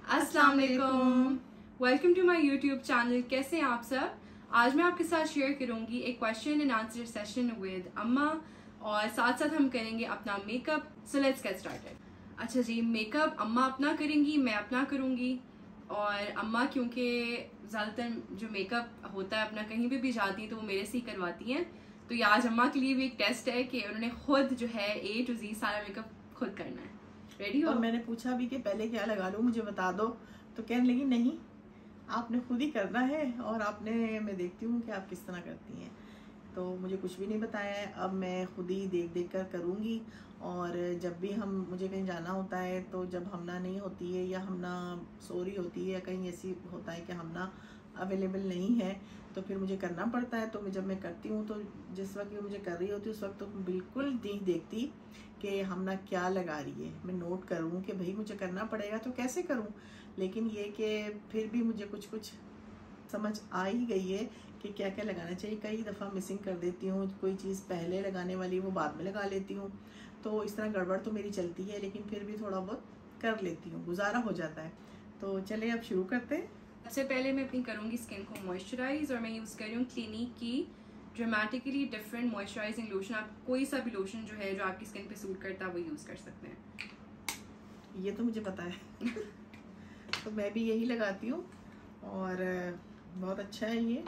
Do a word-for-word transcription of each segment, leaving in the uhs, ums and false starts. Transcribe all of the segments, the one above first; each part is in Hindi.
अस्सलाम वालेकुम, welcome to my YouTube channel. कैसे हैं आप सब? आज मैं आपके साथ शेयर करूंगी एक question and answer session with अम्मा और साथ साथ हम करेंगे अपना makeup. So let's get started. अच्छा जी, मेकअप अम्मा अपना करेंगी, मैं अपना करूंगी। और अम्मा क्योंकि ज़्यादातर जो मेकअप होता है अपना कहीं भी भी जाती हैं तो वो मेरे से ही करवाती हैं, तो ये आज अम्मा के लिए भी एक टेस्ट है कि उन्होंने खुद जो है ए टू जी सारा मेकअप खुद करना है। रेडी हो? और मैंने पूछा भी कि पहले क्या लगा लूँ, मुझे बता दो, तो कहने लगी नहीं, आपने खुद ही करना है और आपने मैं देखती हूँ कि आप किस तरह करती हैं। तो मुझे कुछ भी नहीं बताया है, अब मैं खुद ही देख देख कर करूँगी। और जब भी हम मुझे कहीं जाना होता है तो जब हमना नहीं होती है या हमना सो रही होती है या कहीं ऐसी होता है कि हमना अवेलेबल नहीं है तो फिर मुझे करना पड़ता है। तो मैं जब मैं करती हूँ तो जिस वक्त मुझे कर रही होती है उस वक्त तो बिल्कुल नहीं देखती कि हमना क्या लगा रही है। मैं नोट करूँ कि भाई मुझे करना पड़ेगा तो कैसे करूँ, लेकिन ये कि फिर भी मुझे कुछ कुछ समझ आ ही गई है कि क्या क्या लगाना चाहिए। कई दफ़ा मिसिंग कर देती हूँ, कोई चीज़ पहले लगाने वाली वो बाद में लगा लेती हूँ। तो इस तरह गड़बड़ तो मेरी चलती है, लेकिन फिर भी थोड़ा बहुत कर लेती हूँ, गुजारा हो जाता है। तो चले अब शुरू करते हैं। सबसे पहले मैं अपनी करूँगी स्किन को मॉइस्चराइज और मैं यूज़ कर रही हूँ क्लिनिक की ड्रामेटिकली डिफरेंट मॉइस्चराइजिंग लोशन। आप कोई सा भी लोशन जो है जो आपकी स्किन पे सूट करता है वो यूज़ कर सकते हैं। ये तो मुझे पता है तो मैं भी यही लगाती हूँ और बहुत अच्छा है ये।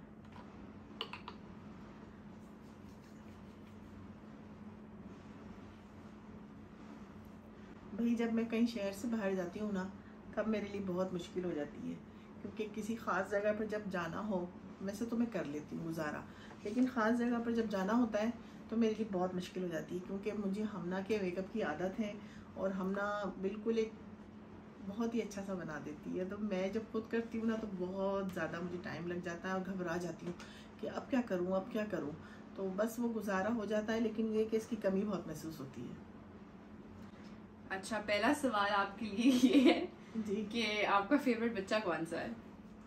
भाई जब मैं कहीं शहर से बाहर जाती हूँ ना तब मेरे लिए बहुत मुश्किल हो जाती है, क्योंकि किसी ख़ास जगह पर जब जाना हो, वैसे तो मैं कर लेती हूँ गुजारा, लेकिन ख़ास जगह पर जब जाना होता है तो मेरे लिए बहुत मुश्किल हो जाती है, क्योंकि मुझे हमना के मेकअप की आदत है और हमना बिल्कुल एक बहुत ही अच्छा सा बना देती है। तो मैं जब खुद करती हूँ ना तो बहुत ज़्यादा मुझे टाइम लग जाता है और घबरा जाती हूँ कि अब क्या करूँ अब क्या करूँ। तो बस वो गुजारा हो जाता है, लेकिन ये कि इसकी कमी बहुत महसूस होती है। अच्छा, पहला सवाल आपके लिए ये है जी कि आपका फेवरेट बच्चा कौन सा है?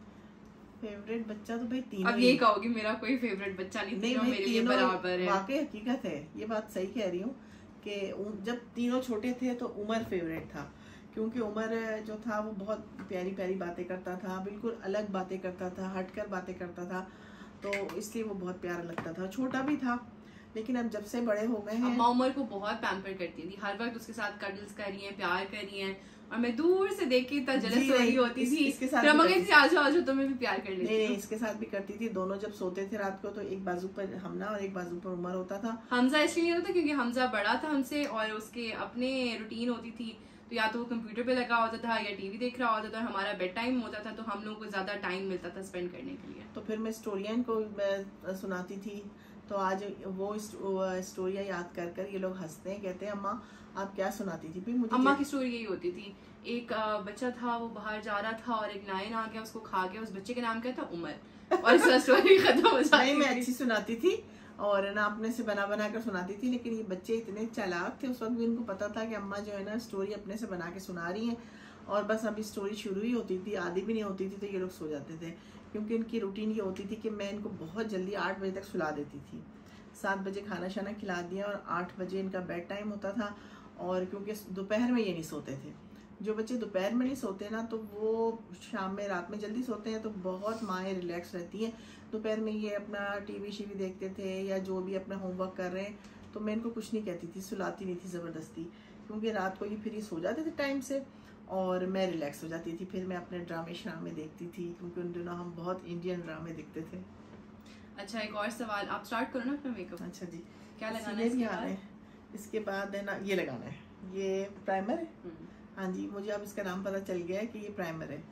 फेवरेट बच्चा तो भाई तीनों। अब ये कहोगे मेरा कोई फेवरेट बच्चा नहीं, नहीं, तीनों मेरे लिए बराबर है। वाकई हकीकत है, ये बात सही कह रही हूँ कि जब तीनों छोटे थे तो उमर फेवरेट था, क्योंकि उमर जो था वो बहुत प्यारी प्यारी बातें करता था, बिल्कुल अलग बातें करता था, हटकर बातें करता था, तो इसलिए वो बहुत प्यारा लगता था। छोटा भी था, लेकिन अब जब से बड़े हो गए हैं। अम्मा उमर को बहुत पैम्पर करती थी, हर वक्त उसके साथ कडल्स कर रही हैं, प्यार कर रही हैं, और मैं दूर से देख के इतना जलस हो रही होती थी। इसके साथ आजो आजो तो मैं भी प्यार कर लेती। नहीं नहीं, इसके साथ भी करती थी। दोनों जब सोते थे रात को तो एक बाजू पर हमना और एक बाजू पर उमर होता था। हमजा इसलिए नहीं होता क्योंकि हमजा बड़ा था हमसे और उसके अपने रूटीन होती थी, तो या तो वो कंप्यूटर पे लगा होता था या टीवी देख रहा होता था, हमारा बेड टाइम होता था, तो हम लोगों को ज्यादा टाइम मिलता था स्पेंड करने के लिए। तो फिर मैं स्टोरियाँ इनको मैं सुनाती थी, तो आज वो स्टोरियाँ याद कर कर ये लोग हंसते हैं, कहते हैं अम्मा आप क्या सुनाती थी। फिर मुझे अम्मा की स्टोरी यही होती थी, एक बच्चा था वो बाहर जा रहा था और एक लायन आ गया उसको खा गया। उस बच्चे का नाम क्या था? उमर। और इसका स्टोरी खत्म हो जाती थी। मैं अच्छी सुनाती थी और ना अपने से बना बना कर सुनाती थी, लेकिन ये बच्चे इतने चालाक थे उस वक्त भी, इनको पता था कि अम्मा जो है ना स्टोरी अपने से बना के सुना रही हैं, और बस अभी स्टोरी शुरू ही होती थी, आधी भी नहीं होती थी तो ये लोग सो जाते थे, क्योंकि इनकी रूटीन ये होती थी कि मैं इनको बहुत जल्दी आठ बजे तक सुला देती थी। सात बजे खाना शाना खिला दिया और आठ बजे इनका बेड टाइम होता था। और क्योंकि दोपहर में ये नहीं सोते थे, जो बच्चे दोपहर में नहीं सोते ना तो वो शाम में रात में जल्दी सोते हैं, तो बहुत माएँ रिलैक्स रहती हैं। दोपहर में ये अपना टीवी शीवी देखते थे या जो भी अपना होमवर्क कर रहे हैं, तो मैं इनको कुछ नहीं कहती थी, सुलाती नहीं थी ज़बरदस्ती, क्योंकि रात को ये फिर सो जाते थे टाइम से और मैं रिलैक्स हो जाती थी। फिर मैं अपने ड्रामे श्रामे देखती थी, क्योंकि उन दिनों हम बहुत इंडियन ड्रामे देखते थे। अच्छा, एक और सवाल, आप स्टार्ट करो ना अपना मेकअप। अच्छा जी, क्या लगाना है इसके बाद? इसके बाद है ना ये लगाना है, ये प्राइमर है। हाँ जी, मुझे अब इसका नाम पता चल गया है कि ये प्राइमर है।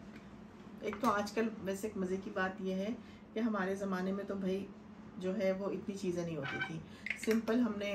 एक तो आजकल वैसे एक मज़े की बात यह है कि हमारे ज़माने में तो भाई जो है वो इतनी चीज़ें नहीं होती थी। सिंपल हमने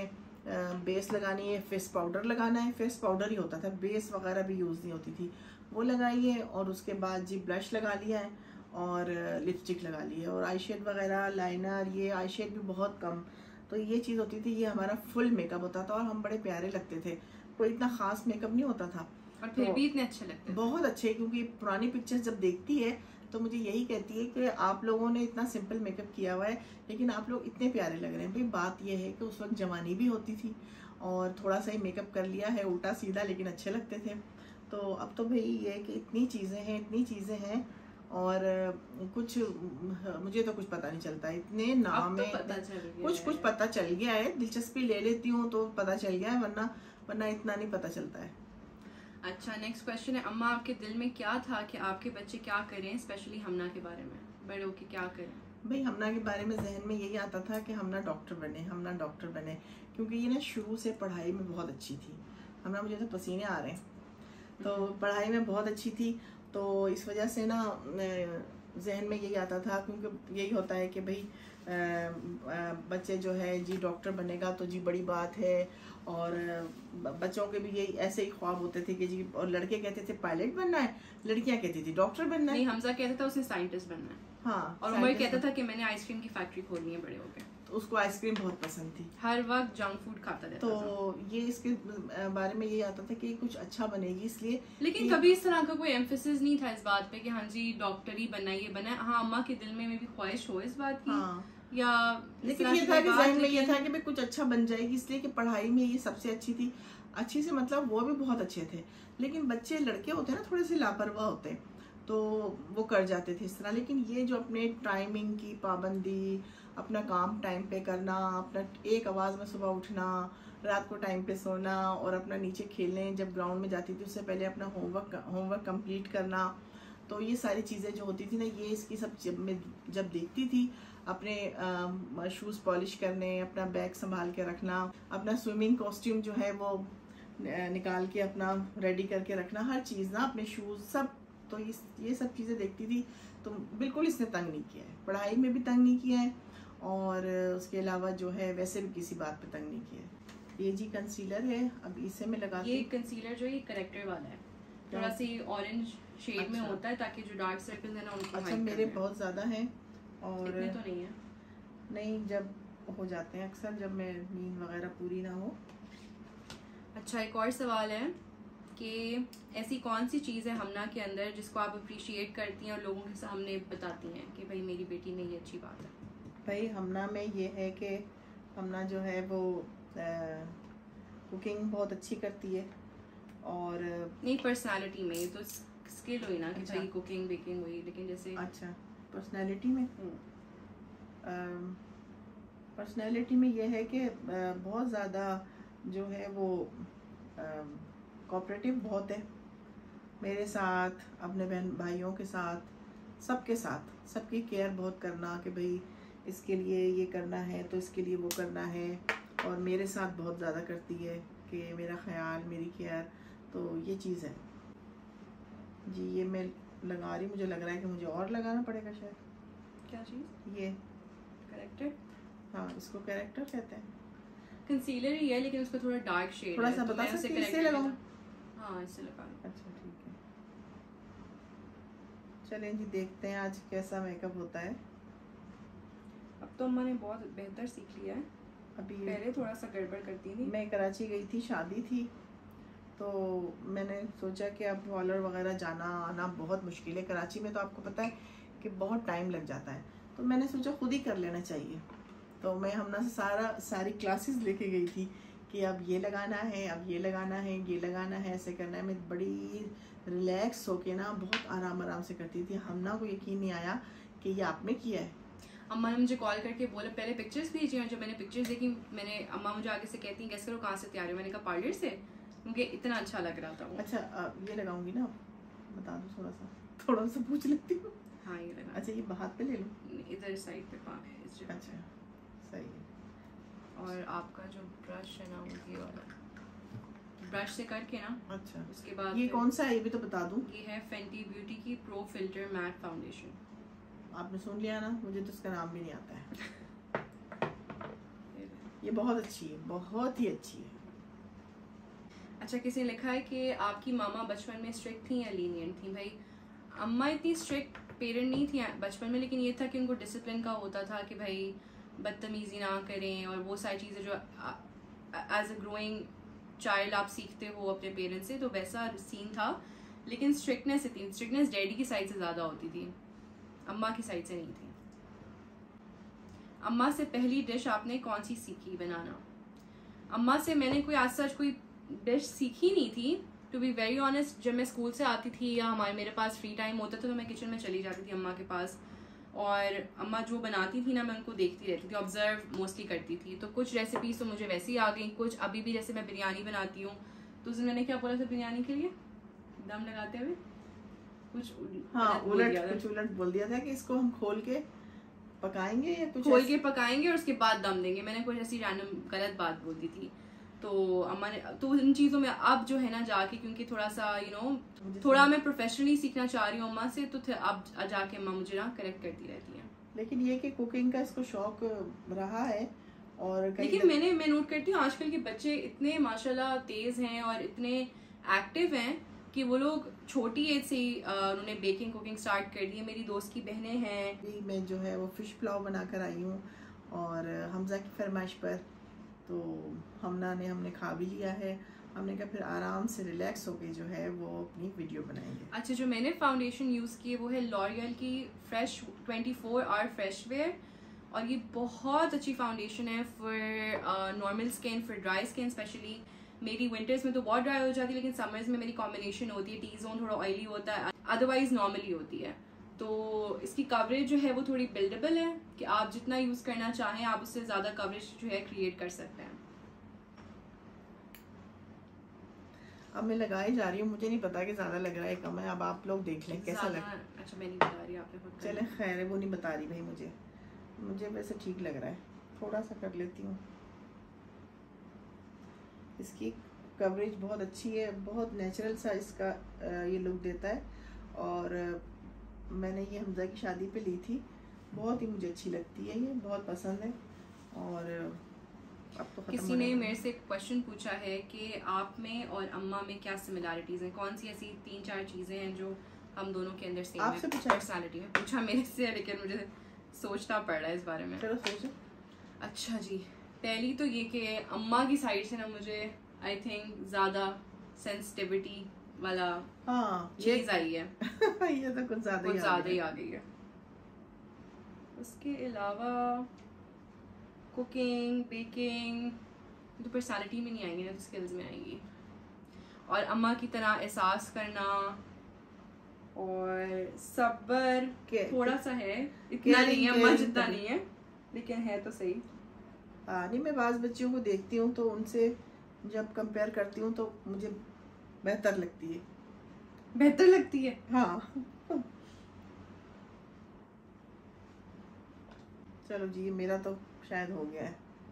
बेस लगानी है, फेस पाउडर लगाना है, फेस पाउडर ही होता था, बेस वगैरह भी यूज़ नहीं होती थी, वो लगाई है। और उसके बाद जी ब्लश लगा लिया है और लिपस्टिक लगा ली है और आई शेड वगैरह, लाइनर, ये आई शेड भी बहुत कम। तो ये चीज़ होती थी, ये हमारा फुल मेकअप होता था और हम बड़े प्यारे लगते थे। कोई इतना ख़ास मेकअप नहीं होता था और फिर तो भी इतने अच्छे लगते थे। बहुत अच्छे, क्योंकि पुरानी पिक्चर्स जब देखती है तो मुझे यही कहती है कि आप लोगों ने इतना सिंपल मेकअप किया हुआ है लेकिन आप लोग इतने प्यारे लग रहे हैं। भाई बात यह है कि उस वक्त जवानी भी होती थी और थोड़ा सा ही मेकअप कर लिया है उल्टा सीधा, लेकिन अच्छे लगते थे। तो अब तो भाई ये है कि इतनी चीज़ें हैं इतनी चीज़ें हैं और कुछ मुझे तो कुछ पता नहीं चलता, इतने नाम है, कुछ कुछ पता चल गया है, दिलचस्पी ले लेती हूँ तो पता चल गया है, वरना वरना इतना नहीं पता चलता है। अच्छा, नेक्स्ट क्वेश्चन है, अम्मा आपके दिल में क्या था कि आपके बच्चे क्या करें, स्पेशली हमना के बारे में, बड़े होके क्या करें? भाई हमना के बारे में जहन में यही आता था कि हमना डॉक्टर बने, हमना डॉक्टर बने, क्योंकि ये ना शुरू से पढ़ाई में बहुत अच्छी थी। हमना, मुझे तो पसीने आ रहे हैं, तो पढ़ाई में बहुत अच्छी थी, तो इस वजह से ना जहन में यही आता था, क्योंकि यही होता है कि भाई बच्चे जो है जी डॉक्टर बनेगा तो जी बड़ी बात है, और बच्चों के भी यही ऐसे ही ख्वाब होते थे कि जी, और लड़के कहते थे पायलट बनना है, लड़कियां कहती थी डॉक्टर बनना है। नहीं, हमजा कहता था उसे साइंटिस्ट बनना है। हाँ, और उमर कहता था कि मैंने आइसक्रीम की फैक्ट्री खोलनी है बड़े होकर। तो उसको आइसक्रीम बहुत पसंद थी, हर वक्त जंक फूड खाता रहता तो था। तो ये इसके बारे में यही आता था कि कुछ अच्छा बनेगी, इसलिए। लेकिन कभी इस तरह का कोई एम्फेसिस नहीं था इस बात पे कि हाँ जी डॉक्टर ही बनना, ये बना। हाँ, अम्मा के दिल में भी ख्वाहिश हो इस बात की। हाँ, या लेकिन ये था कि जहन में ये था कि भाई कुछ अच्छा बन जाएगी, इसलिए कि पढ़ाई में ये सबसे अच्छी थी। अच्छी से मतलब वो भी बहुत अच्छे थे, लेकिन बच्चे लड़के होते हैं ना थोड़े से लापरवाह होते हैं, तो वो कर जाते थे इस तरह। लेकिन ये जो अपने टाइमिंग की पाबंदी, अपना काम टाइम पे करना, अपना एक आवाज़ में सुबह उठना, रात को टाइम पे सोना, और अपना नीचे खेलने जब ग्राउंड में जाती थी उससे पहले अपना होमवर्क होमवर्क कंप्लीट करना, तो ये सारी चीज़ें जो होती थी ना, ये इसकी सब जब मैं जब देखती थी, अपने शूज़ पॉलिश करने, अपना बैग संभाल के रखना, अपना स्विमिंग कॉस्ट्यूम जो है वो निकाल के अपना रेडी करके रखना, हर चीज़ ना, अपने शूज़ सब, तो इस ये सब चीज़ें देखती थी, तो बिल्कुल इसने तंग नहीं किया है, पढ़ाई में भी तंग नहीं किया है, और उसके अलावा जो है वैसे भी किसी बात पे तंग नहीं किया है। ये जी कंसीलर है, अब इसे मैं लगाती हूँ। ये कंसीलर जो ये करेक्टर वाला है, थोड़ा सी ऑरेंज शेड अच्छा। में होता है, ताकि जो डार्क सर्कल्स है ना उनको अच्छा, मेरे बहुत ज़्यादा हैं, और इतने तो नहीं है, नहीं, जब हो जाते हैं अक्सर, जब मैं नींद वगैरह पूरी ना हो। अच्छा, एक और सवाल है कि ऐसी कौन सी चीज़ है हमना के अंदर जिसको आप अप्रिशिएट करती हैं और लोगों के सामने बताती हैं कि भाई मेरी बेटी में ये अच्छी बात है? भाई हमना में ये है कि हमना जो है वो कुकिंग बहुत अच्छी करती है, और नहीं पर्सनालिटी में, ये तो स्किल हुई ना कि अच्छा। भाई कुकिंग बेकिंग हुई, लेकिन जैसे अच्छा पर्सनालिटी में पर्सनालिटी में ये है कि बहुत ज़्यादा जो है वो कोऑपरेटिव बहुत है मेरे साथ, अपने बहन भाइयों के साथ, सबके साथ, सबकी केयर बहुत करना कि भाई इसके लिए ये करना है तो इसके लिए वो करना है, और मेरे साथ बहुत ज़्यादा करती है कि मेरा ख्याल, मेरी केयर, तो ये चीज़ है जी। ये मैं लगा रही, मुझे लग रहा है कि मुझे और लगाना पड़ेगा शायद। क्या चीज़? ये कैरेक्टर। हाँ, इसको कैरेक्टर कहते हैं, कंसीलर ही है लेकिन उसका थोड़ा डार्क शेड थोड़ा सा बता सकते हैं, इससे लगाऊं? हाँ, इससे लगा। अच्छा ठीक है, चलें जी, देखते हैं आज कैसा मेकअप होता है। अब तो मैंने बहुत बेहतर सीख लिया है, अभी पहले थोड़ा सा गड़बड़ करती थी। मैं कराची गई थी, शादी थी, तो मैंने सोचा कि अब पार्लर वगैरह जाना आना बहुत मुश्किल है कराची में, तो आपको पता है कि बहुत टाइम लग जाता है, तो मैंने सोचा खुद ही कर लेना चाहिए। तो मैं हमना से सारा सारी क्लासेस लेके गई थी कि अब ये लगाना है, अब ये लगाना है, ये लगाना है, ऐसे करना है। मैं बड़ी रिलैक्स होके ना बहुत आराम आराम से करती थी। हमना को यकीन नहीं आया कि ये आपने किया है। अम्मा ने मुझे कॉल करके बोला, पहले पिक्चर्स भेजी, और जब मैंने पिक्चर्स देखी, मैंने अम्मा मुझे आगे से कहती हैं कैसे करो, कहाँ से तैयार हो? मैंने कहा पार्लर से, क्योंकि इतना अच्छा लग रहा था वो। अच्छा, ये लगाऊंगी ना, बता दो थोड़ा सा, थोड़ा सा पूछ लेती हूँ। हाँ, ये लगा। अच्छा, ये हाथ पे ले लूँ? इधर साइड पे पा है। अच्छा, सही है। और आपका जो ब्रश है ना, ये वाला ब्रश से करके ना, अच्छा, उसके बाद ये कौन सा है ये भी तो बता दूं? ये है फेंटी ब्यूटी की प्रो फिल्टर मैट फाउंडेशन। आपने सुन लिया ना, मुझे तो इसका नाम भी नहीं आता है। ये बहुत अच्छी है, बहुत ही अच्छी है। अच्छा, किसी ने लिखा है कि आपकी मामा बचपन में स्ट्रिक्ट थी या लीनियंट थी? भाई अम्मा इतनी स्ट्रिक्ट पेरेंट नहीं थी बचपन में, लेकिन ये था कि उनको डिसिप्लिन का होता था कि भाई बदतमीज़ी ना करें, और वो सारी चीज़ें जो एज अ ग्रोइंग चाइल्ड आप सीखते हो अपने पेरेंट्स से, तो वैसा सीन था। लेकिन स्ट्रिक्टनेस थी, स्ट्रिक्टनेस डैडी की साइड से ज़्यादा होती थी, अम्मा की साइड से नहीं थी। अम्मा से पहली डिश आपने कौन सी सीखी बनाना? अम्मा से मैंने कोई आज सच कोई डिश सीखी नहीं थी, टू बी वेरी ऑनेस्ट, जब मैं स्कूल से आती थी या हमारे मेरे पास फ्री टाइम होता था तो मैं किचन में चली जाती थी अम्मा के पास, और अम्मा जो बनाती थी ना मैं उनको देखती रहती थी, ऑब्जर्व मोस्टली करती थी। तो कुछ रेसिपीज तो मुझे वैसे ही आ गई, कुछ अभी भी, जैसे मैं बिरयानी बनाती हूँ तो उस दिन मैंने क्या बोला था बिरयानी के लिए दम लगाते हुए, कुछ हाँ उलट कुछ उलट बोल दिया था कि इसको हम खोल के पकाएंगे या कुछ खोल के पकाएंगे और उसके बाद दम देंगे, मैंने कुछ ऐसी रैंडम गलत बात बोल दी थी। तो अम्मा ने, तो इन चीज़ों में अब जो है ना जाके, क्योंकि थोड़ा सा यू you नो know, थोड़ा मैं प्रोफेशनली सीखना चाह रही हूँ अम्मा से, तो अब जाके अम्मा मुझे ना करेक्ट करती रहती हैं। लेकिन ये कि कुकिंग का इसको शौक रहा है, और लेकिन मैंने मैं नोट करती हूँ आजकल के बच्चे इतने माशाल्लाह तेज हैं और इतने एक्टिव हैं कि वो लोग छोटी एज से ही उन्होंने बेकिंग कुकिंग स्टार्ट कर दी है। मेरी दोस्त की बहनें हैं, मैं जो है वो फिश पुलाव बना कर आई हूँ और हमजा की फरमाइश पर, तो हमना ने हमने खा भी लिया है। हमने कहा फिर आराम से रिलैक्स होके जो है वो अपनी वीडियो बनाएंगे। अच्छा, जो मैंने फाउंडेशन यूज़ की है वो है लॉरियल की fresh twenty four hour fresh wear, और ये बहुत अच्छी फाउंडेशन है for normal skin, for dry skin specially. मेरी विंटर्स में तो बहुत ड्राई हो जाती है, लेकिन समर्स में मेरी कॉम्बिनेशन होती है, टी जोन थोड़ा ऑयली होता है, अदरवाइज नॉर्मली होती है। तो इसकी कवरेज जो है वो थोड़ी बिल्डेबल है कि आप जितना यूज़ करना चाहें आप उससे ज़्यादा कवरेज जो है क्रिएट कर सकते हैं। अब मैं लगाई जा रही हूँ, मुझे नहीं पता कि ज़्यादा लग रहा है कम है, अब आप लोग देख लें कैसा लग। अच्छा मैं नहीं बता रही, आपने खुद चले खैर है, वो नहीं बता रही भाई, मुझे मुझे वैसे ठीक लग रहा है, थोड़ा सा कर लेती हूँ। इसकी कवरेज बहुत अच्छी है, बहुत नेचुरल सा इसका ये लुक देता है, और मैंने ये हमजा की शादी पे ली थी, बहुत ही मुझे अच्छी लगती है, ये बहुत पसंद है। और अब तो किसी ने मेरे से क्वेश्चन पूछा है कि आप में और अम्मा में क्या सिमिलरिटीज़ हैं, कौन सी ऐसी तीन चार चीज़ें हैं जो हम दोनों के अंदर सेम है पर्सनालिटी में। पूछा मेरे से, लेकिन मुझे सोचना पड़ रहा है इस बारे में। चलो सोचो। अच्छा जी, पहली तो ये कि अम्मा की साइड से ना मुझे आई थिंक ज़्यादा सेंसिटिविटी वाला हाँ चीज़ आई है ये तो कुछ ज़्यादा कुछ ज़्यादा ही आ गई है। उसके अलावा कुकिंग बेकिंग तो पर्सनालिटी में नहीं आएंगी ना, तो स्किल्स में आएंगी। और अम्मा की तरह एहसास करना और सब्र थोड़ा सा है, इतना नहीं है अम्मा जितना नहीं है, लेकिन है तो सही। हाँ नहीं, मैं बाज़ बच्चियों को देखती हूँ तो उनसे जब कंपेयर करती हूँ तो मुझे बेहतर लगती है। बेहतर लगती है हाँ चलो जी, मेरा तो शायद हो गया है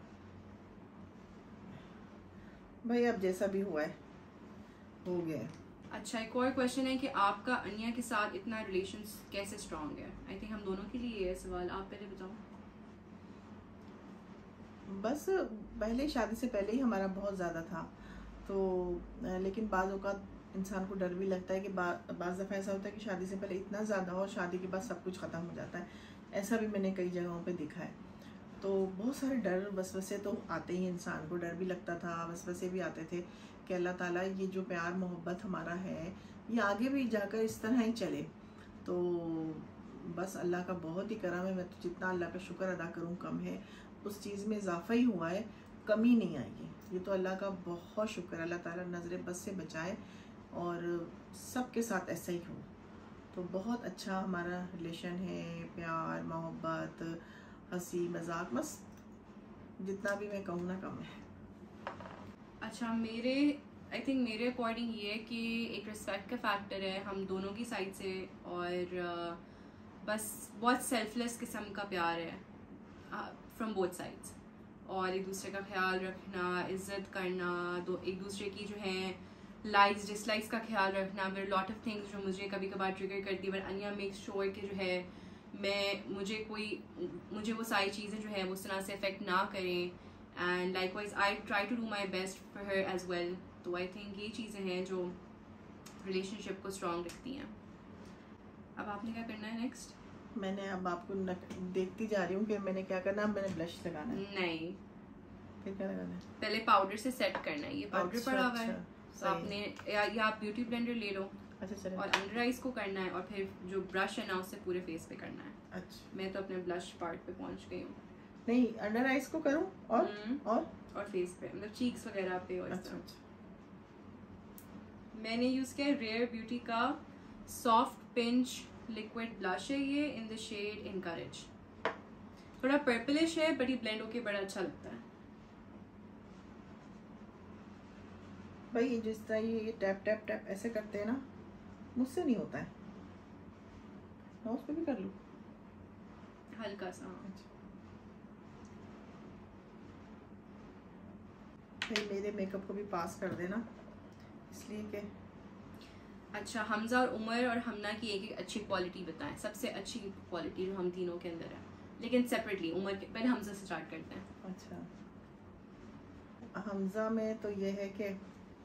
भाई, अब जैसा भी हुआ है हो गया है। अच्छा, एक और क्वेश्चन है कि आपका अनिया के साथ इतना रिलेशन कैसे स्ट्रॉन्ग है? आई थिंक हम दोनों के लिए ये सवाल, आप पहले बताओ। बस पहले शादी से पहले ही हमारा बहुत ज़्यादा था, तो लेकिन बाज़ औक़ात इंसान को डर भी लगता है कि बा, बाज़ दफ़ा ऐसा होता है कि शादी से पहले इतना ज़्यादा हो और शादी के बाद सब कुछ ख़त्म हो जाता है। ऐसा भी मैंने कई जगहों पे देखा है। तो बहुत सारे डर वसवसे तो आते ही, इंसान को डर भी लगता था, वसवसे भी आते थे कि अल्लाह ताला ये जो प्यार मोहब्बत हमारा है ये आगे भी जाकर इस तरह ही चले। तो बस अल्लाह का बहुत ही करम है, मैं तो जितना अल्लाह का शुक्र अदा करूँ कम है, उस चीज़ में इजाफा ही हुआ है, कमी नहीं आएगी। ये तो अल्लाह का बहुत शुक्र, अल्लाह ताला नज़र बस से बचाए और सबके साथ ऐसा ही हो। तो बहुत अच्छा हमारा रिलेशन है, प्यार मोहब्बत हंसी मजाक, बस जितना भी मैं कहूँ ना कम है। अच्छा, मेरे आई थिंक मेरे अकॉर्डिंग ये कि एक रिस्पेक्ट का फैक्टर है हम दोनों की साइड से, और बस बहुत सेल्फलेस किस्म का प्यार है फ्रॉम बोथ साइड्स, और एक दूसरे का ख्याल रखना, इज्जत करना, दो एक दूसरे की जो है लाइक्स डिसलाइक्स का ख्याल रखना। देयर लॉट ऑफ थिंग्स जो मुझे कभी कभार ट्रिगर करती है, बट अनिया मेक श्योर कि जो है मैं मुझे कोई मुझे वो सारी चीज़ें जो है वो उस तरह से अफेक्ट ना करें, and likewise I try to do my best for her as well. तो आई थिंक ये चीज़ें हैं जो रिलेशनशिप को स्ट्रॉन्ग रखती हैं। अब आपने क्या करना है नेक्स्ट? मैंने अब आपको देखती जा रही हूँ कि मैंने क्या करना है। मैंने ब्लश लगाना है? नहीं, फिर क्या लगाना है? पहले पाउडर से सेट करना है। ये पाउडर अच्छा, पड़ा हुआ है, अच्छा, तो आपने या, या आप ब्यूटी ब्लेंडर ले लो। अच्छा चलो। और अंडर आइज को करना है, और फिर जो ब्रश है ना उससे पूरे फेस पे करना है। अच्छा, मैं तो अपने ब्लश पार्ट पे पहुंच गई हूँ। नहीं, अंडर आइज को करूँ और और और फेस पे, मतलब चीक्स वगैरह पे। और अच्छा, अच्छा। मैंने यूज़ किया है रेयर ब्यूटी का सॉफ्ट पिंच लिक्विड ब्लश है ये, इन द शेड इनकरेज। थोड़ा पर्पलिश है बट ये ब्लेंड होके बड़ा अच्छा लगता है। भाई जिस तरह ये टैप टैप टैप ऐसे करते हैं ना, मुझसे नहीं होता है। नोज पे भी कर लूं हल्का सा। भाई मेरे मेकअप को भी पास कर देना, इसलिए कि अच्छा हमजा और उमर और हमना की एक एक अच्छी क्वालिटी बताएं, सबसे अच्छी क्वालिटी जो हम तीनों के अंदर है, लेकिन सेपरेटली। उमर के पहले हमजा से स्टार्ट करते हैं। अच्छा, हमजा में तो ये है कि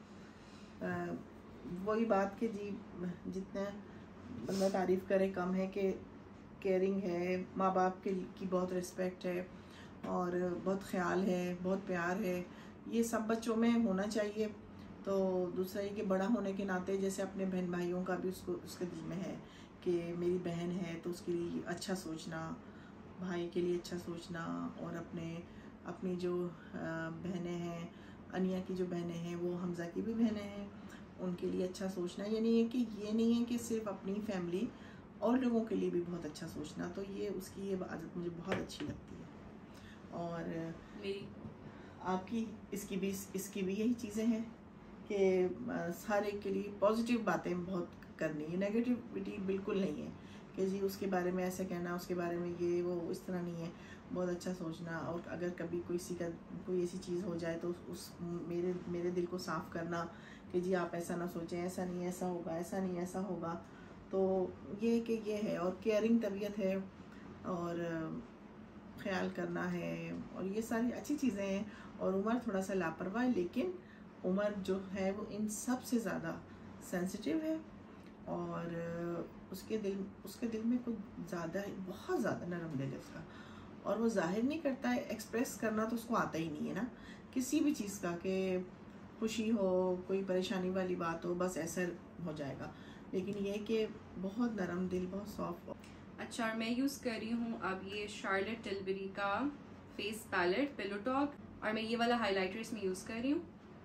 वही बात कि जी जितने बंदा तारीफ़ करे कम है, कि केयरिंग है, माँ बाप के की बहुत रिस्पेक्ट है और बहुत ख्याल है, बहुत प्यार है, ये सब बच्चों में होना चाहिए। तो दूसरा ये कि बड़ा होने के नाते जैसे अपने बहन भाइयों का भी उसको उसके दिल में है कि मेरी बहन है तो उसके लिए अच्छा सोचना, भाई के लिए अच्छा सोचना, और अपने अपनी जो बहनें हैं, अनिया की जो बहनें हैं, वो हमजा की भी बहनें हैं, उनके लिए अच्छा सोचना। ये नहीं है कि ये नहीं है कि सिर्फ अपनी फैमिली और लोगों के लिए भी बहुत अच्छा सोचना। तो ये उसकी ये आदत मुझे बहुत अच्छी लगती है। और मेरी आपकी इसकी भी इसकी भी यही चीज़ें हैं कि सारे के लिए पॉजिटिव बातें बहुत करनी है, नेगेटिविटी बिल्कुल नहीं है कि जी उसके बारे में ऐसे कहना, उसके बारे में ये वो, इस तरह नहीं है। बहुत अच्छा सोचना, और अगर कभी कोई सी का कोई ऐसी चीज़ हो जाए तो उस मेरे मेरे दिल को साफ़ करना कि जी आप ऐसा ना सोचें, ऐसा नहीं ऐसा होगा, ऐसा नहीं ऐसा होगा। तो ये कि ये है, और केयरिंग तबीयत है, और ख्याल करना है, और ये सारी अच्छी चीज़ें हैं। और उमर थोड़ा सा लापरवाह है, लेकिन उमर जो है वो इन सब से ज़्यादा सेंसिटिव है, और उसके दिल उसके दिल में कुछ ज़्यादा बहुत ज़्यादा नरम दिल है उसका, और वो जाहिर नहीं करता है। एक्सप्रेस करना तो उसको आता ही नहीं है ना, किसी भी चीज़ का, कि खुशी हो, कोई परेशानी वाली बात हो, बस ऐसा हो जाएगा। लेकिन ये कि बहुत नरम दिल, बहुत सॉफ्ट। अच्छा, और मैं यूज़ कर रही हूँ अब ये शार्लेट टिलबरी का फेस पैलेट पिलो टॉक, और मैं ये वाला हाइलाइटर इसमें यूज़ कर रही हूँ।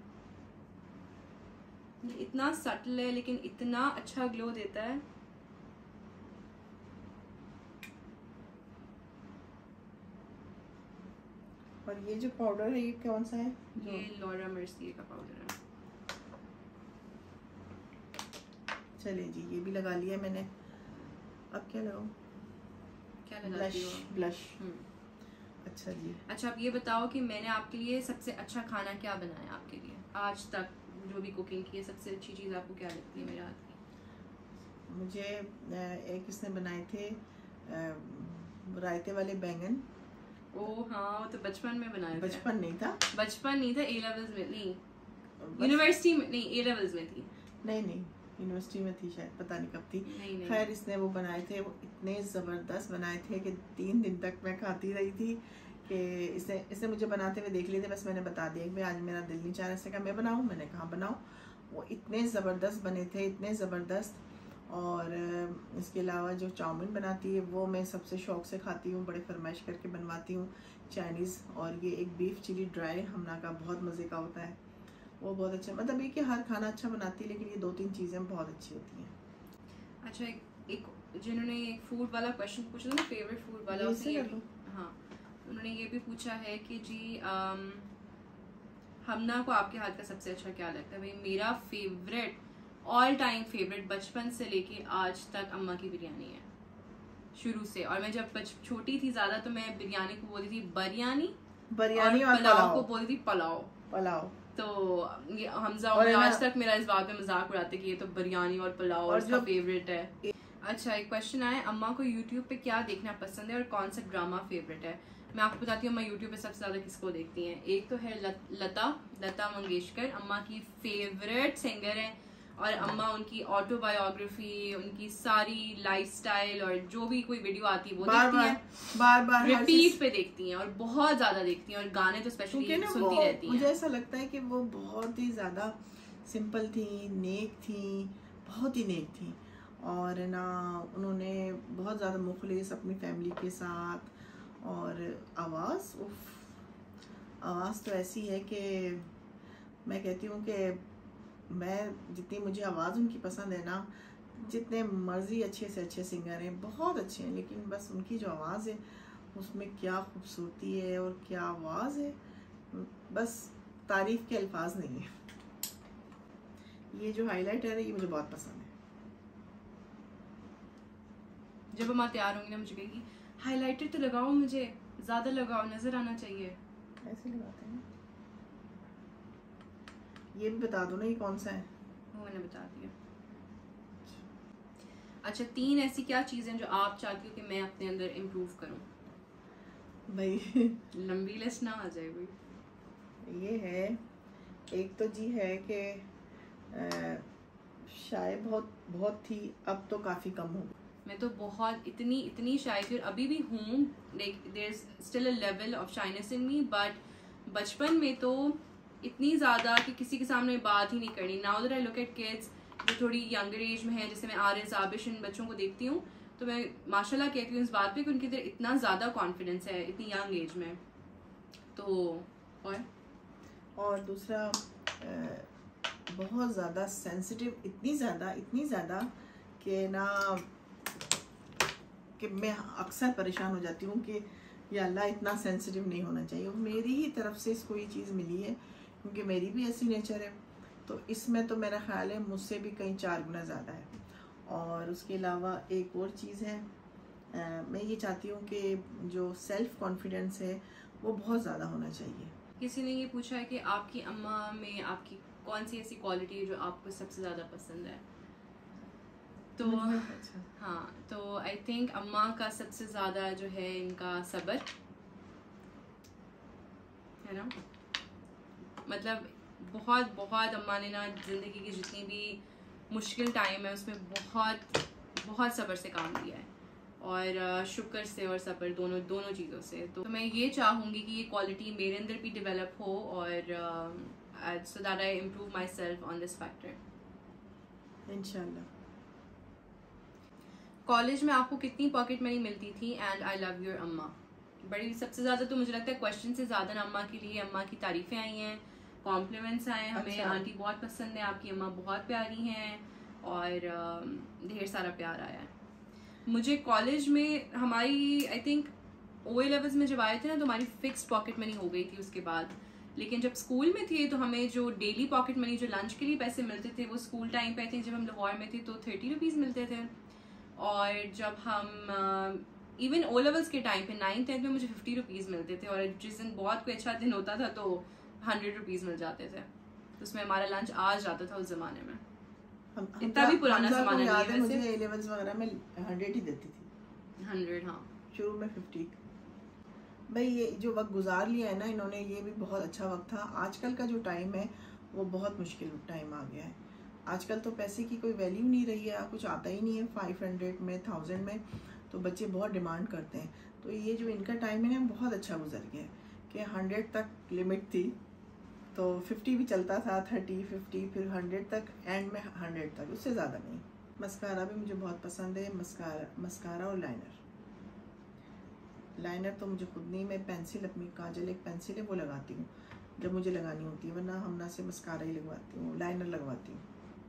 इतना सटल है लेकिन इतना अच्छा ग्लो देता है। और ये जो पाउडर है ये कौन सा है? ये लॉरा मर्सियर का पाउडर है। चलिए जी, ये भी लगा लिया मैंने। अब क्या लगाऊं? क्या लगाती हो? ब्लश। अच्छा जी। अच्छा, अब ये बताओ कि मैंने आपके लिए सबसे अच्छा खाना क्या बनाया आपके लिए आज तक, जो भी कुकिंग की है, सबसे अच्छी चीज़ आपको क्या लगती है मेरे हाथ की? मुझे एक इसने बनाए थे रायते वाले बैंगन। ओह हाँ, वो तो बचपन में बनाए थे। बचपन नहीं था, बचपन नहीं था, ए लेवल्स में नहीं, यूनिवर्सिटी में नहीं, ए लेवल्स में थी। नहीं नहीं यूनिवर्सिटी में थी शायद, पता नहीं कब थी। खैर इसने वो बनाए थे, वो इतने ज़बरदस्त बनाए थे कि तीन दिन तक मैं खाती रही थी। कि इसने इसने मुझे बनाते हुए देख लिए थे, बस मैंने बता दिया कि आज मेरा दिल नहीं चाह रहा, इससे कहा मैं बनाऊँ, मैंने कहा बनाऊँ। वो इतने ज़बरदस्त बने थे, इतने ज़बरदस्त। और इसके अलावा जो चाउमीन बनाती है वो मैं सबसे शौक़ से खाती हूँ, बड़े फरमाइश करके बनवाती हूँ, चाइनीज़। और ये एक बीफ चिली ड्राई हमना का बहुत मज़े का होता है, वो बहुत अच्छा। मतलब ये कि हर खाना अच्छा बनाती है, लेकिन ये दो तीन चीज़ें बहुत अच्छी होती हैं। अच्छा, एक, एक जिन्होंने एक फूड वाला क्वेश्चन पूछा था ना, फेवरेट फूड वाला, उसने ये भी, हाँ उन्होंने ये भी पूछा है कि जी आम, हमना को आपके हाथ का सबसे अच्छा क्या लगता है? भाई मेरा फेवरेट, ऑल टाइम फेवरेट, बचपन से लेके आज तक अम्मा की बिरयानी है, शुरू से। और मैं जब छोटी थी ज़्यादा तो मैं बिरयानी को बोलती थी बिरयानी, बिरयानी और, और पुलाव को बोलती थी पुलाव पुलाव। तो ये हमजा और आज तक मेरा इस बात में मजाक उड़ाते कि ये तो बिरयानी और पुलाव और उसका फेवरेट है। अच्छा, एक क्वेश्चन आया, अम्मा को यूट्यूब पे क्या देखना पसंद है और कौन सा ड्रामा फेवरेट है? मैं आपको बताती हूँ अम्मा यूट्यूब पे सबसे ज़्यादा किसको देखती हैं। एक तो है लता लता मंगेशकर, अम्मा की फेवरेट सिंगर है, और अम्मा उनकी ऑटोबायोग्राफी, उनकी सारी लाइफस्टाइल और जो भी कोई वीडियो आती है वो बार देखती बार, हैं, बार बार रिपीट पे देखती हैं, और बहुत ज्यादा देखती हैं, और गाने तो स्पेशली सुनती रहती हैं। मुझे ऐसा लगता है कि वो बहुत ही ज्यादा सिंपल थी, नेक थी, बहुत ही नेक थी। और ना उन्होंने बहुत ज्यादा मुखलिस अपनी फैमिली के साथ, और आवाज़ उफ आवाज़ तो ऐसी है कि मैं कहती हूँ कि मैं जितनी मुझे आवाज़ उनकी पसंद है ना, जितने मर्जी अच्छे से अच्छे सिंगर हैं, बहुत अच्छे हैं, लेकिन बस उनकी जो आवाज़ है उसमें क्या खूबसूरती है और क्या आवाज़ है, बस तारीफ़ के अल्फाज नहीं है। ये जो हाइलाइटर है ये मुझे बहुत पसंद है। जब हम तैयार होंगी ना मुझे कहेगी हाइलाइटर तो लगाओ, मुझे ज़्यादा लगाओ, नज़र आना चाहिए। ऐसे लगाते हैं। ये भी बता दो ना ये कौन सा है। वो मैंने बता दिया। अच्छा, तीन ऐसी क्या चीज़ें हैं जो आप चाहती हो कि मैं अपने अंदर इम्प्रूव करूं? भाई लंबी लिस्ट ना आ जाए कोई। ये है, एक तो जी है कि शायद बहुत बहुत थी, अब तो काफ़ी कम हो गई। मैं तो बहुत इतनी इतनी शाय थी और अभी भी हूँ, like there is still a level of shyness in me, but बचपन में तो इतनी ज़्यादा कि किसी के सामने बात ही नहीं करनी। Now that I look at kids जो थोड़ी यंगर एज में है, जैसे मैं आर्य ज़ाबिश इन बच्चों को देखती हूँ, तो मैं माशाल्लाह कहती हूँ इस बात पे कि उनके अंदर इतना ज़्यादा कॉन्फिडेंस है इतनी यंग एज में। तो और और दूसरा बहुत ज़्यादा सेंसिटिव, इतनी ज़्यादा इतनी ज़्यादा कि ना कि मैं अक्सर परेशान हो जाती हूँ कि या अल्लाह इतना सेंसिटिव नहीं होना चाहिए। और मेरी ही तरफ से इसको ये चीज़ मिली है क्योंकि मेरी भी ऐसी नेचर है, तो इसमें तो मेरा ख्याल है मुझसे भी कई चार गुना ज़्यादा है। और उसके अलावा एक और चीज़ है, आ, मैं ये चाहती हूँ कि जो सेल्फ़ कॉन्फिडेंस है वो बहुत ज़्यादा होना चाहिए। किसी ने ये पूछा है कि आपकी अम्मा में आपकी कौन सी ऐसी क्वालिटी है जो आपको सबसे ज़्यादा पसंद है? तो अच्छा। हाँ, तो आई थिंक अम्मा का सबसे ज़्यादा जो है इनका सब्र है ना। मतलब बहुत बहुत अम्मा ने ना ज़िंदगी की जितनी भी मुश्किल टाइम है उसमें बहुत बहुत सब्र से काम लिया है, और शुक्र से और सब्र दोनों दोनों चीज़ों से। तो मैं ये चाहूँगी कि ये क्वालिटी मेरे अंदर भी डेवलप हो, और so that I improve myself on this factor इंशाल्लाह। कॉलेज में आपको कितनी पॉकेट मनी मिलती थी? एंड आई लव योर अम्मा। बड़ी सबसे ज़्यादा तो मुझे लगता है क्वेश्चन से ज़्यादा ना अम्मा के लिए अम्मा की तारीफ़ें आई हैं, कॉम्प्लीमेंट्स आए हमें। अच्छा। आंटी बहुत पसंद है, आपकी अम्मा बहुत प्यारी हैं, और ढेर सारा प्यार आया है मुझे कॉलेज में। हमारी I think oh A levels में जब आए थे ना तो हमारी फिक्स पॉकेट मनी हो गई थी उसके बाद, लेकिन जब स्कूल में थे तो हमें जो डेली पॉकेट मनी जो लंच के लिए पैसे मिलते थे वो स्कूल टाइम पे आई थिंक जब हम लाहौर में थे तो थर्टी रुपीज़ मिलते थे, और जब हम इवन ओ लेवल्स के टाइम पे नाइन्थ टेंथ में मुझे फिफ्टी रुपीज़ मिलते थे, और जिस दिन बहुत कोई अच्छा दिन होता था तो हंड्रेड रुपीज़ मिल जाते थे, तो उसमें हमारा लंच आ जाता था उस ज़माने में। हम, इतना भी पुराना ज़माना नहीं है, मुझे ए लेवल्स वगैरह में हंड्रेड ही देती थी। हंड्रेड हाँ, शुरू में फिफ्टी। भाई ये जो वक्त गुजार लिया है ना इन्होंने, ये भी बहुत अच्छा वक्त था। आजकल का जो टाइम है वो बहुत मुश्किल टाइम आ गया है। आजकल तो पैसे की कोई वैल्यू नहीं रही है, कुछ आता ही नहीं है। फाइव हंड्रेड में, थाउजेंड में तो बच्चे बहुत डिमांड करते हैं। तो ये जो इनका टाइम है ना बहुत अच्छा गुजर गया है कि हंड्रेड तक लिमिट थी, तो फिफ्टी भी चलता था, थर्टी फिफ्टी, फिर हंड्रेड तक, एंड में हंड्रेड तक, उससे ज़्यादा नहीं। मस्कारा भी मुझे बहुत पसंद है, मस्कारा मस्कारा और लाइनर। लाइनर तो मुझे खुद नहीं, मैं पेंसिल, अपनी काजल एक पेंसिल है वो लगाती हूँ जब मुझे लगानी होती है, वरना हमना से मस्कारा ही लगवाती हूँ, लाइनर लगवाती हूँ।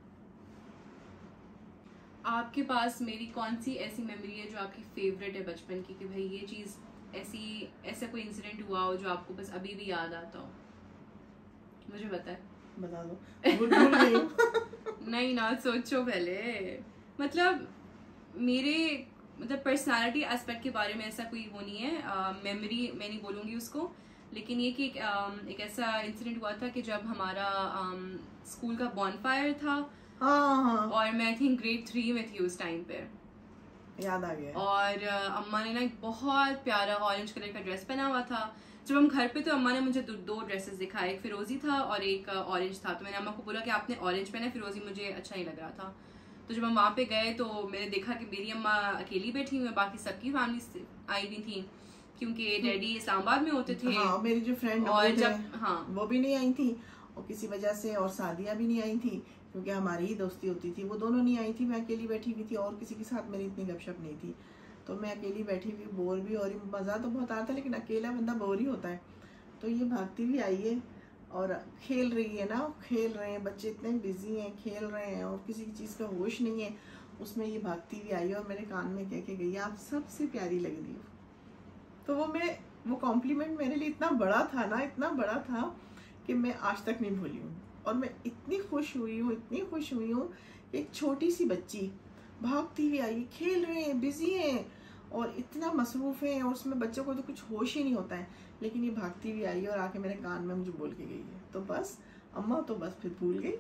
आपके पास मेरी कौन सी ऐसी मेमोरी है जो आपकी फेवरेट है बचपन की, कि भाई ये चीज़ ऐसी, ऐसा कोई इंसिडेंट हुआ हो जो आपको बस अभी भी याद आता हो? मुझे बताए, बता दो। भूल भूल गई हूँ। नहीं ना, सोचो पहले। मतलब मेरे मतलब पर्सनालिटी एस्पेक्ट के बारे में ऐसा कोई वो नहीं है, मेमोरी uh, मैं नहीं बोलूँगी उसको, लेकिन ये कि एक, um, एक ऐसा इंसिडेंट हुआ था कि जब हमारा स्कूल um, का बॉनफायर था, हाँ हाँ, और मैं आई थिंक ग्रेड थ्री में थी उस टाइम पे, याद आ गया। और uh, अम्मा ने ना एक बहुत प्यारा ऑरेंज कलर का ड्रेस पहना हुआ था। जब हम घर पे तो अम्मा ने मुझे दो, दो ड्रेसेस दिखाए, एक फिरोजी था और एक ऑरेंज था। तो मैंने अम्मा को बोला कि आपने ऑरेंज पहना, फिरोजी मुझे अच्छा नहीं लग रहा था। तो जब हम वहाँ पे गए तो मैंने देखा कि मेरी अम्मा अकेली बैठी हुई है, बाकी सबकी फैमिली आई हुई थी क्योंकि डैडी इस्लामाबाद में होते थे। हाँ, मेरी जो फ्रेंड और जब हाँ वो भी नहीं आई थी, और किसी वजह से, और सादिया भी नहीं आई थी क्योंकि हमारी ही दोस्ती होती थी, वो दोनों नहीं आई थी। मैं अकेली बैठी हुई थी और किसी के साथ मेरी इतनी गपशप नहीं थी, तो मैं अकेली बैठी हुई, बोर भी हो रही। मज़ा तो बहुत आता है लेकिन अकेला बंदा बोर ही होता है। तो ये भागती हुई आई है और खेल रही है ना, खेल रहे हैं बच्चे, इतने बिजी हैं, खेल रहे हैं और किसी चीज़ का होश नहीं है। उसमें ये भागती हुई आई और मेरे कान में कह के गई आप सबसे प्यारी लग रही हो। तो वो मैं वो कॉम्प्लीमेंट मेरे लिए इतना बड़ा था ना, इतना बड़ा था कि मैं आज तक नहीं भूली हूँ। और मैं इतनी खुश हुई हूँ, इतनी खुश हुई हूँ कि एक छोटी सी बच्ची भागती हुई आई, खेल रहे हैं, बिजी हैं और इतना मसरूफ़ है और उसमें बच्चों को तो कुछ होश ही नहीं होता है, लेकिन ये भागती हुई आई और आके मेरे कान में मुझे बोल के गई है। तो बस अम्मा तो बस फिर भूल गई।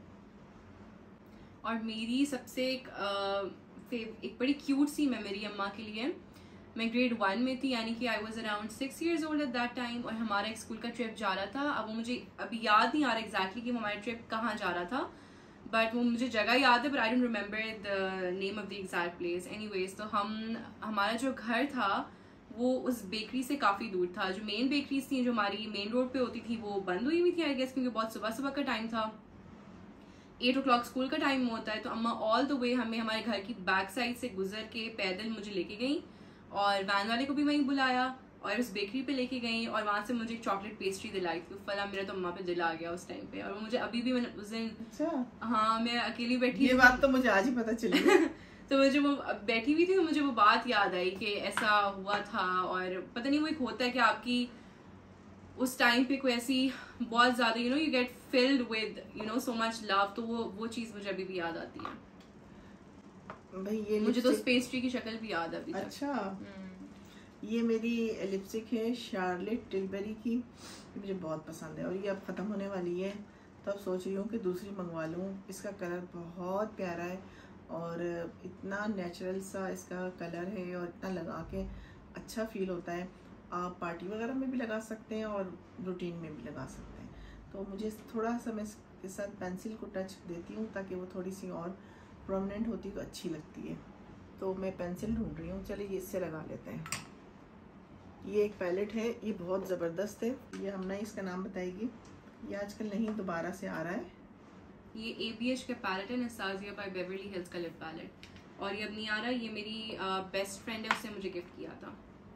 और मेरी सबसे एक आ, एक बड़ी क्यूट सी मेमोरी अम्मा के लिए, मैं ग्रेड वन में थी, यानी कि I was around six years old at that time, और हमारा एक स्कूल का ट्रिप जा रहा था। अब वो मुझे अभी याद नहीं आ रहा एग्जैक्टली कि हमारा ट्रिप कहाँ जा रहा था, बट वो मुझे जगह याद है, but I don't remember the name of the exact place. Anyways, तो हम हमारा जो घर था वो उस बेकरी से काफ़ी दूर था। जो मेन बेकरीज थी जो हमारी मेन रोड पे होती थी वो बंद हुई हुई थी आई गेस, क्योंकि बहुत सुबह सुबह का टाइम था, एट ओ क्लॉक स्कूल का टाइम होता है। तो अम्मा ऑल द वे हमें हमारे घर की बैक साइड से गुजर के पैदल मुझे लेके गई और वैन वाले को भी वहीं बुलाया और उस बेकरी पे लेके गई और वहाँ से मुझे एक चॉकलेट पेस्ट्री दिलाई थी। फला मेरा तो अम्मा पे दिल आ गया उस टाइम पे, और वो मुझे अभी भी, मैंने उस दिन, अच्छा, हाँ मैं अकेली बैठी, ये बात तो मुझे आज ही पता चली। तो मुझे वो बैठी हुई थी तो मुझे वो बात याद आई कि ऐसा हुआ था। और पता नहीं वो एक होता है कि आपकी उस टाइम पे कोई ऐसी बहुत ज्यादा you know you get filled with you know so much love, तो वो वो चीज मुझे अभी भी याद आती है। भाई ये मुझे तो पेस्ट्री की शक्ल भी याद है अभी तक। अच्छा, ये मेरी लिपस्टिक है शार्लेट टिलबरी की, ये मुझे बहुत पसंद है और ये अब ख़त्म होने वाली है, तो अब सोच रही हूँ कि दूसरी मंगवा लूँ। इसका कलर बहुत प्यारा है और इतना नेचुरल सा इसका कलर है और इतना लगा के अच्छा फील होता है। आप पार्टी वगैरह में भी लगा सकते हैं और रूटीन में भी लगा सकते हैं। तो मुझे थोड़ा सा मैं इसके साथ पेंसिल को टच देती हूँ ताकि वो थोड़ी सी और प्रोमिनेंट होती तो अच्छी लगती है। तो मैं पेंसिल ढूंढ रही हूँ, चलिए इससे लगा लेते हैं। ये एक पैलेट है, ये बहुत ज़बरदस्त है, ये हम ना इसका नाम बताएगी, ये आजकल नहीं दोबारा से आ रहा है। ये ए बी एच का पैलेट है, नस्ताजिया बाय बेवरली हिल्स का लिप पैलेट, और ये अब नहीं आ रहा। ये मेरी बेस्ट फ्रेंड है, उसने मुझे गिफ्ट किया था।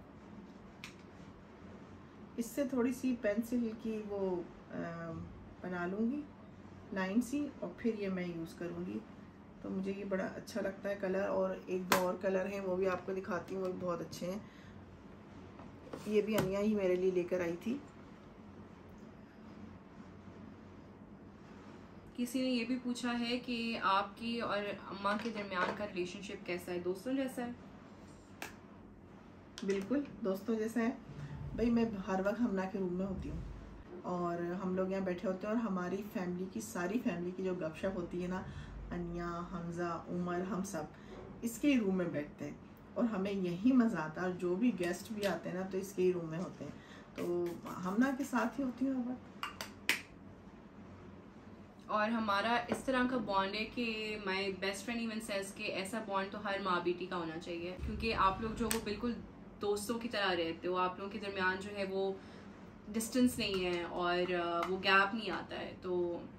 इससे थोड़ी सी पेंसिल की वो आ, बना लूँगी लाइन सी और फिर ये मैं यूज़ करूँगी। तो मुझे ये बड़ा अच्छा लगता है कलर, और एक दो और कलर हैं वो भी आपको दिखाती हूँ, वो भी बहुत अच्छे हैं। ये भी अनिया ही मेरे लिए लेकर आई थी। किसी ने ये भी पूछा है कि आपकी और अम्मा के दरमियान का रिलेशनशिप कैसा है, दोस्तों जैसा है? बिल्कुल दोस्तों जैसा है। भाई मैं हर वक्त हमना के रूम में होती हूँ और हम लोग यहाँ बैठे होते हैं और हमारी फैमिली की, सारी फैमिली की जो गपशप होती है ना, अनिया, हमजा, उमर, हम सब इसके ही रूम में बैठते हैं और हमें यही मज़ा आता है। और जो भी गेस्ट भी आते हैं ना तो इसके ही रूम में होते हैं, तो हमना के साथ ही होती हूँ हर वक्त। और हमारा इस तरह का बॉन्ड है कि my best friend even says कि ऐसा बॉन्ड तो हर माँ बेटी का होना चाहिए, क्योंकि आप लोग जो वो बिल्कुल दोस्तों की तरह रहते हो, आप लोगों के दरमियान जो है वो डिस्टेंस नहीं है और वो गैप नहीं आता है। तो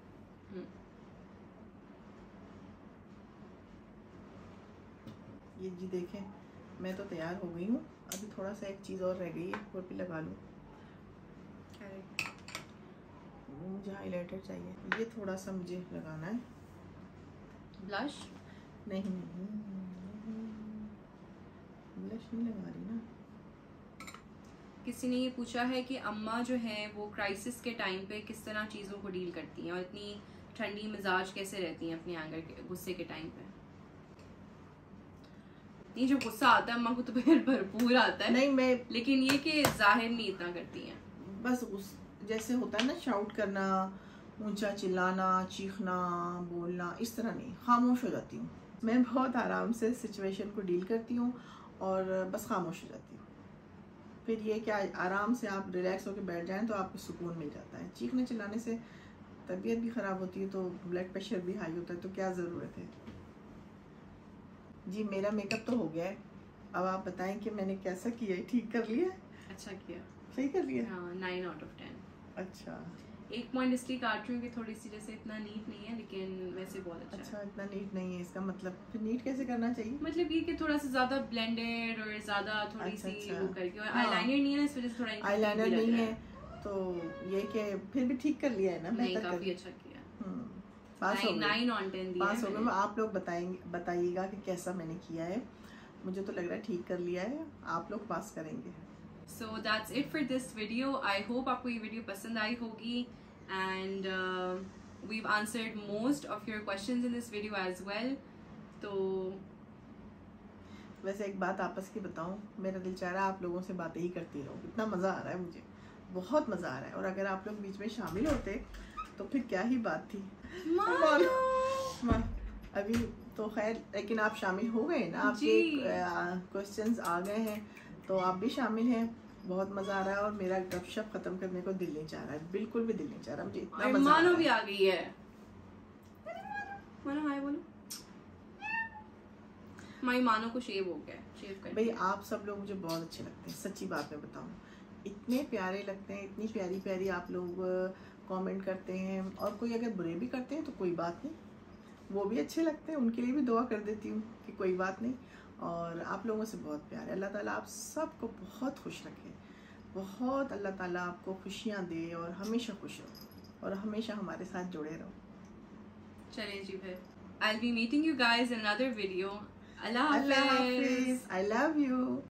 ये जी देखें, मैं तो तैयार हो गई हूँ, अभी थोड़ा सा एक चीज़ और रह गई है, वो भी लगा लूँ। मुझे हाइलाइटर चाहिए, ये थोड़ा सा मुझे लगाना है। ब्लश नहीं नहीं, ब्लश नहीं लगा रही ना। किसी ने ये पूछा है कि अम्मा जो है वो क्राइसिस के टाइम पे किस तरह चीज़ों को डील करती हैं और इतनी ठंडी मिजाज कैसे रहती हैं अपने एंगर के, गुस्से के टाइम पे। ये जो गुस्सा आता है अम्मा को तो फिर भरपूर आता है। नहीं मैं, लेकिन ये कि जाहिर नहीं इतना करती हैं, बस उस जैसे होता है ना शाउट करना, ऊंचा चिल्लाना, चीखना, बोलना, इस तरह नहीं, खामोश हो जाती हूँ मैं। बहुत आराम से सिचुएशन को डील करती हूँ और बस खामोश हो जाती हूँ। फिर ये क्या, आराम से आप रिलैक्स होकर बैठ जाएं तो आपको सुकून मिल जाता है। चीखने चिल्लाने से तबीयत भी ख़राब होती है, तो ब्लड प्रेशर भी हाई होता है, तो क्या ज़रूरत है। जी मेरा मेकअप तो हो गया है, अब आप बताएं कि मैंने कैसा किया है, ठीक कर लिया? अच्छा किया, सही कर लिया। हाँ, नाइन आउट ऑफ टेन। अच्छा, एक पॉइंट इसलिए काट रही हूँ कि थोड़ी सी जैसे इतना नीट नहीं है, लेकिन वैसे बहुत अच्छा। अच्छा, इतना नीट नहीं है, इसका मतलब फिर नीट कैसे करना चाहिए? मतलब ये कि थोड़ा सा ज्यादा ब्लेंडेड और ज्यादा थोड़ी अच्छा, सी अच्छा। वो करके, और हाँ। आईलाइनर नहीं है ना, इस वजह से थोड़ा आईलाइनर नहीं है तो ये कि फिर भी ठीक कर लिया है ना, नहीं बेहतर काफी कर अच्छा किया। हम्म, पास हो गए, नाइन ऑन टेन दिया पास है हो गए। आप लोग बताएंगे बताइएगा कि कैसा मैंने किया है। मुझे तो लग रहा है ठीक कर लिया है, आप लोग पास करेंगे। So that's it for this video. I hope आपको ये वीडियो पसंद आई होगी and uh, we've answered most of your questions in this video as well. तो वैसे एक बात आपस की बताऊं, मेरा दिल चाह रहा है आप लोगों से बातें ही करती रहूं, इतना मज़ा आ रहा है मुझे, बहुत मज़ा आ रहा है। और अगर आप लोग बीच में शामिल होते तो फिर क्या ही बात थी। मानो अभी तो खैर, लेकिन आप शामिल हो गए ना, आपके क्वेश्चंस आ गए हैं तो आप भी शामिल हैं। बहुत मज़ा आ रहा है और मेरा गपशप खत्म करने को दिल नहीं चाह रहा है, बिल्कुल भी दिल नहीं चाह रहा, मुझे इतना मज़ा आ रहा है। मानो भी आ गई है, मानो हाय बोलो। माई मानो को शेव हो गया, शेव कर भाई आप सब लोग मुझे बहुत अच्छे लगते हैं, सच्ची बात मैं बताऊं, इतने प्यारे लगते हैं, इतनी प्यारी प्यारी आप लोग कमेंट करते हैं। और कोई अगर बुरे भी करते हैं तो कोई बात नहीं, वो भी अच्छे लगते हैं, उनके लिए भी दुआ कर देती हूँ कि कोई बात नहीं। और आप लोगों से बहुत प्यार है। अल्लाह ताला आप सबको बहुत खुश रखे, बहुत अल्लाह ताला आपको खुशियाँ दे और हमेशा खुश रहो और हमेशा हमारे साथ जुड़े रहो। चलें जी फिर, I'll be meeting you guys in another video. Allah Allah Hafiz. Hafiz. I love you.